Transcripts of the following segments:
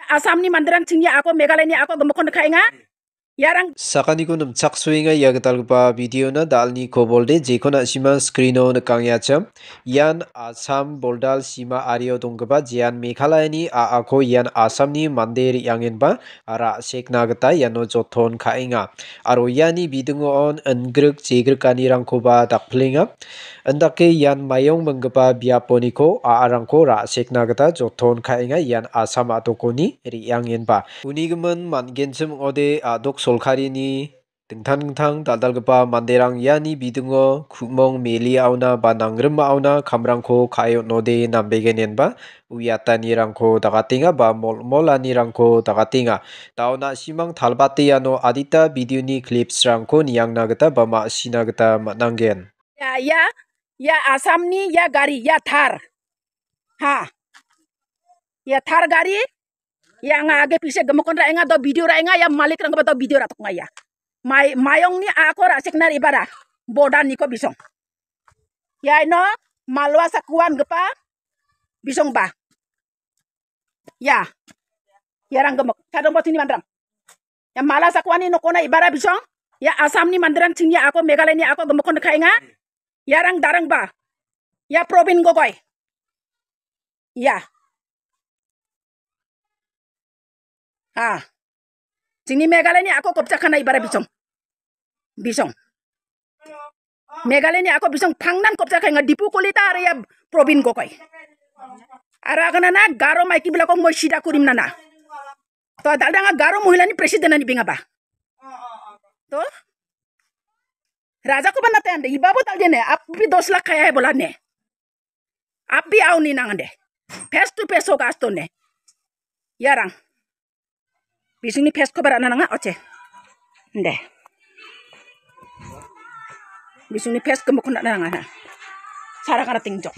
Asamni mandirang tinggi aku Meghalaya ni aku gemukon khainga. Yarang sakani ko namchak suinga yagtalba video na dalni ko bolde jekona sima screeno nakangya cham yan Assam boldal sima ario dongba jian Meghalaya ni ko yan Assamni mandir yangin ba ara sekna gata yano jothon khainga aro yani bidungo on angruk jegrkani rangko ba dakplinga andake yan mayong mangba biaponiko arangko ra sekna gata jothon khainga yan Assam atokoni riyangin ba unigman mangenchim ode adok solkarini dingtang daldalgipa manderang iani bidungo khumong meli auna ba nangrima auna kamrangko kayotnode nambegenenba uyatanirangko dagatenga ba molmolanirangko dagatenga dauna simang talbate iano adita videoni clipsrangko niyangna gita ba ma·sina gita man·anggen. Ya Asamni ya gari ya Thar. Ya Thar gari ya nga age pise gemukon raenga do video raenga ya malik rang do video ratok nga ya. Mayong ni ako ra seknar ibara bodan niko bisong. Ya no malwa sakuan gepa bisong ba. Ya rang gemuk kadang bot ini mandrang. Ya mala sakuan ni nokona ibara bisong. Ya Asam ni mandrang tinggi ako Meghalaya ni ako gemukon khainga. Ya rang darang ba. Ya Probin Gogoi. Ya. Sini Meghalaya ni ako kopcha khana ibara bisong. Meghalaya ni ako bisong phangnan kopcha khainga dipu kolita are ya Probin Gogoi. Ara kana na garo maiki bila ko moi sida kurim nana. To daldanga garo mohila ni presiden ni binga ba. To राजा को बनाते हैं ये बाबू ताल ने आप भी 10 लाख खाया है बोला ने आप भी आओ नहीं नांगदे फेस टू फेस होगा तो ने यारंग बिसिंगनी फेस को बराना नांगा ओचे दे बिसिंगनी फेस को मुखना नांगा ना सारा करा तिंजो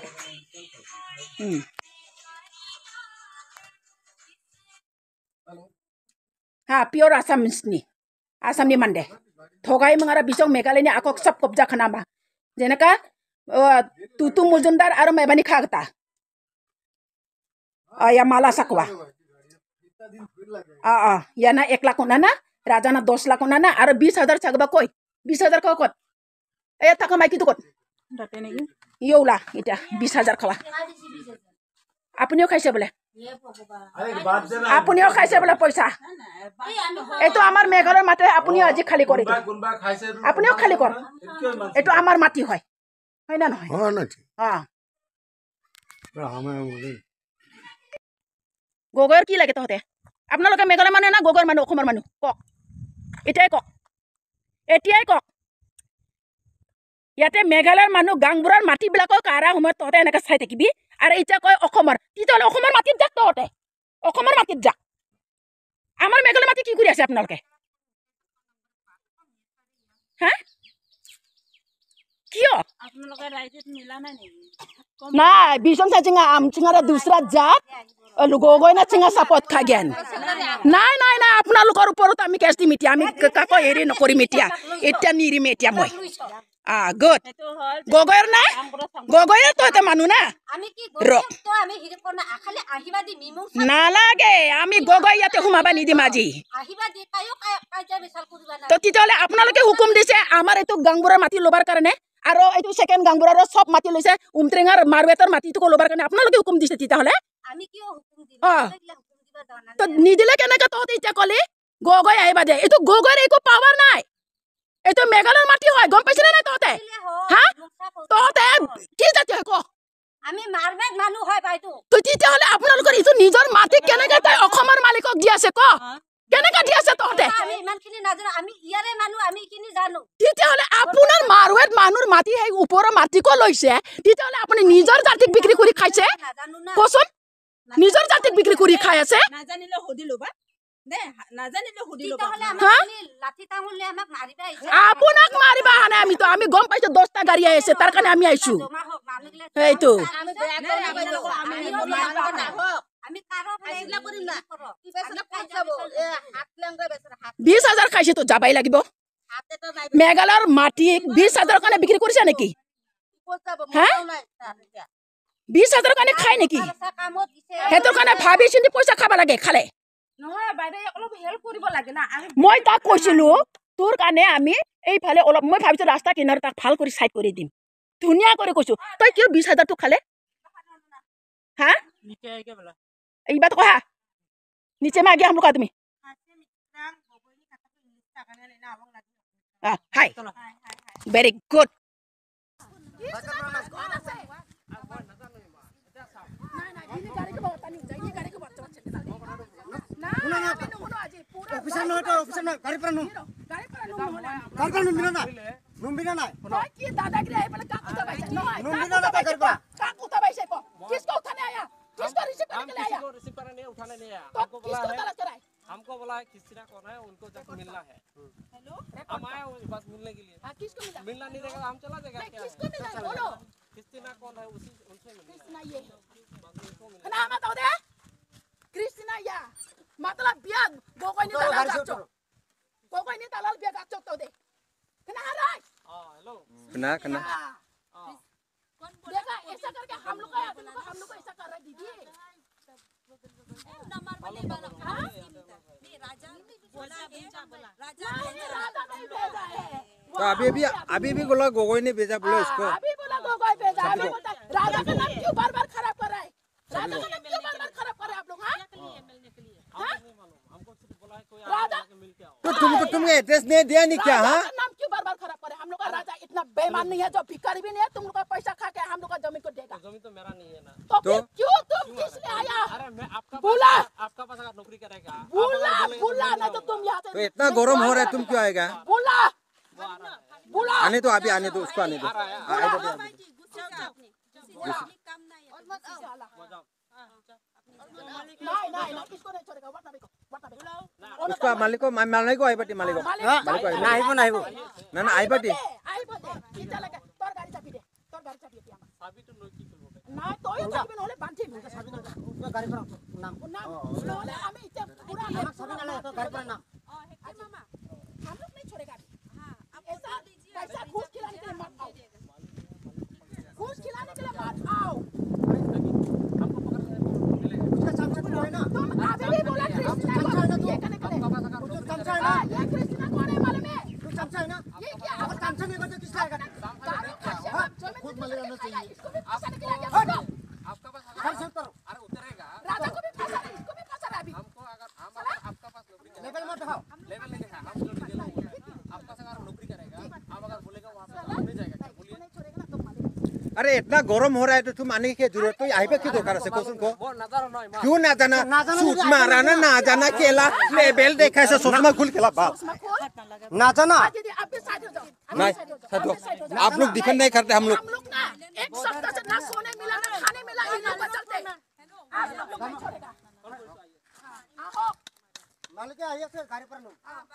प्योर आसामनी मंडे थोगाई मंगारा बिसों Meghalaya ni ako सब कब्जा खाना बा जेनका तुतु मुजुमदार आरो मैबानी खागता या माला सकवा या ना 1 लाख ना राजा ना 10 लाख ना आरो 20,000 छगबा कोई 20,000 को कोत ए थाका माइकी दुकोत योला इटा 20,000 खवा आपनियो खाइसे बोले আপুনিও খাইছে বলে পয়সা এটো আমার মেঘালয়ৰ মাটি আপুনি আজি খালি কৰি আপুনিও খালি কৰ এটো আমাৰ মাটি হয় হয় না নহয় গগৈৰ কি লাগে তহতে আপোনালোকে মেঘালয় মানুহ না গগৈৰ মানুহ অসমৰ মানুহ কক এতিয়াই কক ইয়াতে মেঘালয়ৰ মানুহ গাংবুৰৰ মাটি বিলাকক কাৰা সময়ত তহতে এনেকা চাই থাকিবি আৰু এতিয়া কয় অসমৰ তিতলে অসমৰ মাটিত যাক তহতে অসমৰ মাটিত যাক আমাৰ মেঘালয় মাটি কি কৰি আছে আপোনালোকে কিয় আপোনালোকে ৰাইজত মিলা নাই বিশং চাচিঙা আমচিঙাৰা দুসৰা জাত গগৈ না চিঙা সাপত খা জ্ঞান নাই আপোনালোকৰ ওপৰত আমি কেছ দিম এতিয়া আমি কাকো এৰি নকৰিম এতিয়া নিৰিম এতিয়া মই good গগৈৰ না গগৈৰ তো এটা মানুহ না আমি কি গগৈ তো আমি হিৰি কৰনা খালি আহিবাদি মিমু নালাগে আমি গগৈ ইয়াতে হুমাবা নিদিম আজি আহিবাদি কায়ো কাজা বিশাল কৰিবা না তো তিতলে আপোনালোকে হুকুম দিছে আমাৰ এটো গাংবুৰৰ মাটি লবার কাৰণে আৰু এটো সেকেন্ড গাংবুৰৰ সব মাটি লৈছে উমত্ৰেঙাৰ মাৰবেতৰ মাটিটো লবার কাৰণে আপোনালোকে হুকুম দিছে তিতলে আমি কি হুকুম দিম তো নিদিলে কেনেকে তো এতিয়া কলি গগৈ আহিবা দে এটো গগৈৰ একো পাৱাৰ নাই এটো মেঘালয়ৰ মাটি হয় গম পাইছ না তহতে তহতে কি জাতি হয় ক আমি মাৰবেত মানুহ হয় বাইতো তো তিতে হলে আপোনালোকৰ ইটো নিজৰ মাটি কেনেকে তাই অসমৰ মালিকক দি আছে ক কেনেকে দি আছে তহতে আমি ইমানখিনি নাজানো আমি ইয়াৰে মানুহ আমি কিনি জানো তিতে হলে আপোনাৰ মাৰবেত মানুহৰ মাটি এই ওপৰৰ মাটি ক লৈছে তিতে হলে আপুনি নিজৰ জাতিক বিক্ৰী কৰি খাইছে কোচোন নিজৰ জাতিক বিক্ৰী কৰি খাই আছে নাজানিলে হদিলো বা দে নাজানিলে হদিলো বা লাঠি তাঙুলে আমাক মাৰিবা আইছে আপোনাক মাৰিবা হানে আমি গম পাইছো 10টা গাড়ী আছে তাৰ কাৰণে আমি আইছো এইটো আমি কাৰো ফাইলা কৰিম না 20,000 খাইছে তো যাবাই লাগিব মেঘালয়ৰ মাটি 20,000 কাৰণে বিক্ৰী কৰিছে নেকি 20,000 কাৰণে খাই নেকি হেতৰ কাৰণে ভাবি চিন্তি পইচা খাব লাগে খালে নহয় বাইদেউ অলপ হেল্প কৰিব লাগে না মই তাক কৈছিলো তোৰ কাৰণে আমি এইফালে অলপ মই ভাবিছো ৰাস্তা কিনাৰত তাক ভাল কৰি সাইড কৰি দিম ধুনিয়া কৰি কৈছো তই কিয় 20,000 টো খালে হা नीचे आके बोला एक बात कहा नीचे में आ गया हम लोग आदमी हाय वेरी गुड ऑफिसर न तो ऑफिसर न गाड़ी पर नुम बिना ना की दादागिरी आहे पण का कुठं पाहिजे नुम बिना ना कर पा का कुठं पाहिजे को किसको उठाने आया किसको रिसीव करने के लिए आया रिसीव करने नहीं उठाने नहीं आया तो किसको तलाश कराए हमको बोला है किसी ना कौन है उनको जाकर मिलना है हेलो हम आए हो बस मिलने के लिए हां किसको मिला मिलना नहीं देगा हम चला जाएगा क्या किसको मिला बोलो क्रिस्टीना कौन है उसी उनसे मिलना क्रिस्टीना ये ना बताओ दे क्रिस्टीना या मतलब बिया गोगोनी दलाल गाचो गोगोनी दलाल बिया गाचो तो दे कना राय हां हेलो कना कौन देखा ऐसा करके हम लोग को ऐसा कर रहा दीदी नंबर वाले वाला नहीं राजा बोला राजा नहीं भेजा है तो अभी भी बोला गोगोई ने भेजा बोलो इसको अभी बोला गोगोई भेजा अभी बता राजा का नाम क्यों बार-बार खराब कर रहा है राजा का नाम क्यों बार-बार खराब कर रहे हैं आप लोग हां हमको सिर्फ बोला है कोई राजा आके मिल के आओ तो तुमको एड्रेस नहीं दिया नहीं क्या हां नाम क्यों बार-बार खराब कर रहे हैं हम लोग का राजा इतना बेईमान नहीं है जो भिखारी भी नहीं है तुम लोग का पैसा खा के हम लोग का जमीन को देगा जमीन तो मेरा नहीं है ना तो फिर क्यों तुम किस लिए आया अरे मैं आपका बोला आपका पास अगर नौकरी करेगा बुला ना तो तुम यहाँ तो से इतना गरम हो रहा है तुम क्यों आएगा बुला बुला आने दो अभी आने दो उसको आने दो काम नहीं नहीं किसको नहीं छोड़ेगा वरना देखो उसको मालिक को आई बटी मालिक को ना आई बटी कितना लगा तोर गाड़ी चाबी दे तोर गाड़ी चाबी दे अभी तो नौकरी करोगे ना तो ये चाबी न होले बांधी मुझे चाबी ना उसका गाड़ी पर नाम होले हमें इतने पूरा चाबी ना तो गाड़ी पर नाम मामा हम लोग नहीं छोड़ेगा हां आप ऐसा पैसा घूस खिलाने के लिए मत आओ घूस खिलाने के लिए मत आओ हमको पकड़ के मिलेगा उसका चमचा तो है ना तुम अभी भी बोला क्रिस्टीना को ये करने के लिए उसका चमचा है ना ये क्रिस्टीना कौन है मालूम है तू चमचा है ना ये क्या अगर चमचा नहीं करते किस लाएगा खुद मलेगा ना चाहिए इसको भी फंसा के लिए आपका पास कर सकते हो अरे उतरेगा राजा को भी फंसा रहे इसको भी फंसा रहे अभी हमको अगर हम आपका पास नौकरी करेगा लेवल मत दिखाओ लेवल नहीं है हम लोग आपका पास अगर नौकरी करेगा आप अगर बोलेगा वहां पे नहीं जाएगा क्या बोलिए नहीं छोड़ेगा ना तो मालिक अरे इतना गरम हो रहा है तो तुम आने की जरूरत तो यहाँ पे क्यों दरकार है क्वेश्चन को वो नजर नहीं मार क्यों ना जाना सूट मारा ना जाना केला लेबल देखा ऐसा सोचना खुल केला बात ना जाना दीदी आप भी साइड हो जाओ नहीं आप लोग डिफेंड नहीं करते हम लोग हम लोग ना एक सप्ताह से ना सोने मिला ना खाने मिला इन लोग को चलते आप लोग नहीं छोड़ेगा आओ मालिक आइए से गाड़ी पर लो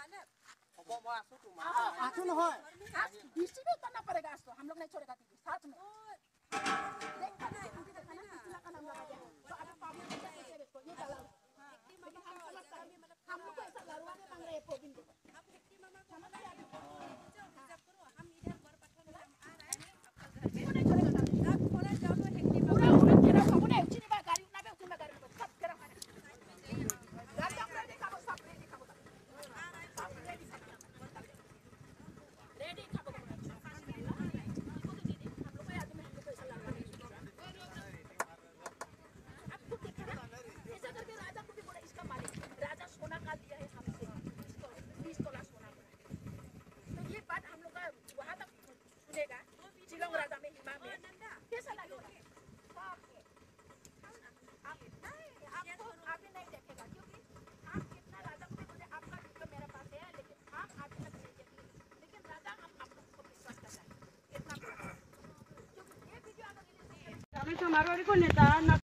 आसू न हो डीसी भी करना पड़ेगा इसको हम लोग नहीं छोड़ेगा दीदी साथ में देखा ना कितना का नाम लगा दिया तो अभी पानी को कैसे इसको ये डाला लेकिन हम समझता है हम लोग को ऐसा लड़वा नहीं मांग रहे हैं पोबिन को आप 50 मामा समझ आ करो हम इधर बर पटन में आ रहे हैं आपका घर में नहीं छोड़ेगा आप थोड़ा जाओ तो 50 पूरा उन्हें तेरा कबूने उसी में गाड़ी ना बे उसी में गाड़ी सब तेरा गाड़ी का देखा वो सब रेडी का रेडी का मारवाड़ी को नेता